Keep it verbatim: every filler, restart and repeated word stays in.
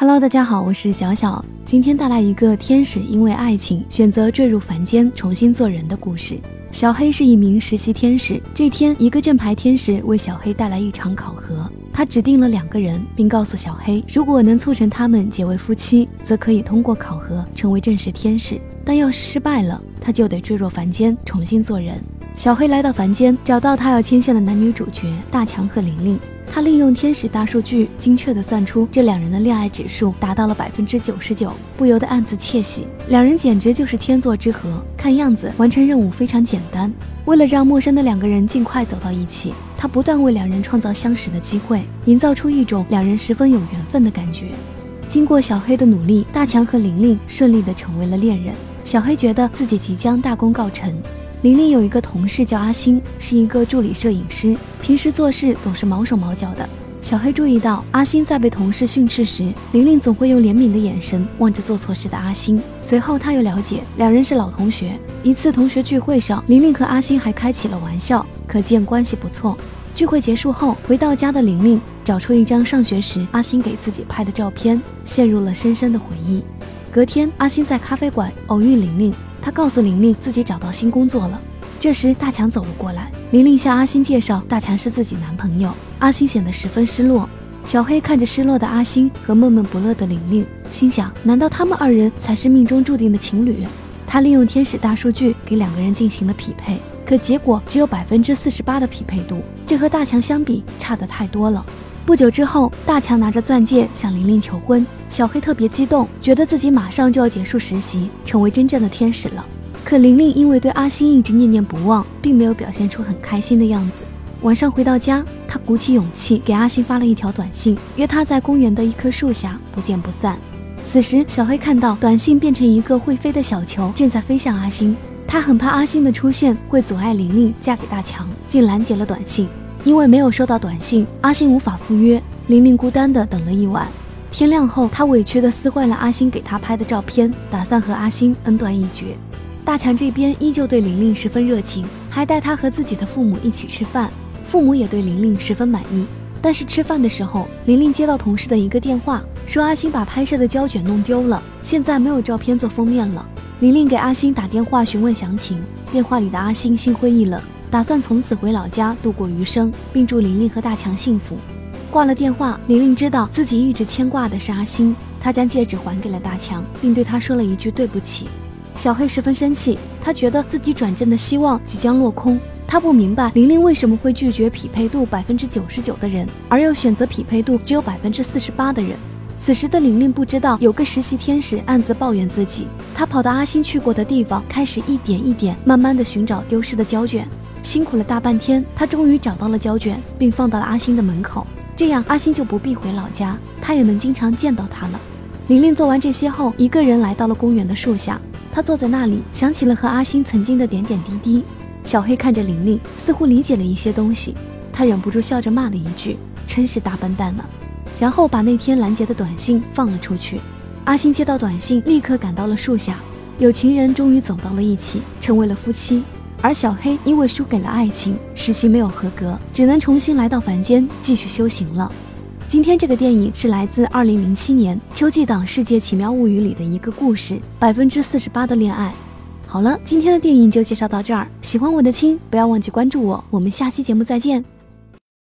Hello， 大家好，我是小小，今天带来一个天使因为爱情选择坠入凡间，重新做人的故事。小黑是一名实习天使，这天，一个正牌天使为小黑带来一场考核，他指定了两个人，并告诉小黑，如果能促成他们结为夫妻，则可以通过考核成为正式天使，但要是失败了，他就得坠入凡间，重新做人。小黑来到凡间，找到他要牵线的男女主角大强和玲玲。他利用天使大数据，精确地算出这两人的恋爱指数达到了百分之九十九，不由得暗自窃喜，两人简直就是天作之合。看样子完成任务非常简单。为了让陌生的两个人尽快走到一起，他不断为两人创造相识的机会，营造出一种两人十分有缘分的感觉。经过小黑的努力，大强和玲玲顺利地成为了恋人。小黑觉得自己即将大功告成。玲玲有一个同事叫阿星，是一个助理摄影师，平时做事总是毛手毛脚的。小黑注意到阿星在被同事训斥时，玲玲总会用怜悯的眼神望着做错事的阿星。随后他又了解两人是老同学，一次同学聚会上，玲玲和阿星还开起了玩笑，可见关系不错。聚会结束后，回到家的玲玲找出一张上学时阿星给自己拍的照片，陷入了深深的回忆。隔天，阿星在咖啡馆偶遇玲玲，他告诉玲玲自己找到新工作了。这时大强走了过来，玲玲向阿星介绍大强是自己男朋友，阿星显得十分失落。小黑看着失落的阿星和闷闷不乐的玲玲，心想难道他们二人才是命中注定的情侣？他利用天使大数据给两个人进行了匹配，可结果只有百分之四十八的匹配度，这和大强相比差得太多了。不久之后，大强拿着钻戒向玲玲求婚，小黑特别激动，觉得自己马上就要结束实习，成为真正的天使了。可玲玲因为对阿星一直念念不忘，并没有表现出很开心的样子。晚上回到家，她鼓起勇气给阿星发了一条短信，约他在公园的一棵树下不见不散。此时小黑看到短信变成一个会飞的小球，正在飞向阿星，他很怕阿星的出现会阻碍玲玲嫁给大强，竟拦截了短信。因为没有收到短信，阿星无法赴约，玲玲孤单地等了一晚。天亮后，她委屈地撕坏了阿星给她拍的照片，打算和阿星恩断义绝。大强这边依旧对玲玲十分热情，还带她和自己的父母一起吃饭，父母也对玲玲十分满意。但是吃饭的时候，玲玲接到同事的一个电话，说阿星把拍摄的胶卷弄丢了，现在没有照片做封面了。玲玲给阿星打电话询问详情，电话里的阿星心灰意冷，打算从此回老家度过余生，并祝玲玲和大强幸福。挂了电话，玲玲知道自己一直牵挂的是阿星，她将戒指还给了大强，并对他说了一句对不起。小黑十分生气，他觉得自己转正的希望即将落空。他不明白玲玲为什么会拒绝匹配度百分之九十九的人，而要选择匹配度只有百分之四十八的人。此时的玲玲不知道有个实习天使暗自抱怨自己，他跑到阿星去过的地方，开始一点一点慢慢的寻找丢失的胶卷。辛苦了大半天，他终于找到了胶卷，并放到了阿星的门口，这样阿星就不必回老家，他也能经常见到他了。玲玲做完这些后，一个人来到了公园的树下，她坐在那里，想起了和阿星曾经的点点滴滴。小黑看着玲玲，似乎理解了一些东西，他忍不住笑着骂了一句：“真是大笨蛋呢！”然后把那天拦截的短信放了出去。阿星接到短信，立刻赶到了树下，有情人终于走到了一起，成为了夫妻。而小黑因为输给了爱情，实习没有合格，只能重新来到凡间继续修行了。今天这个电影是来自二零零七年秋季档《世界奇妙物语》里的一个故事，百分之四十八的恋爱。好了，今天的电影就介绍到这儿，喜欢我的亲不要忘记关注我，我们下期节目再见。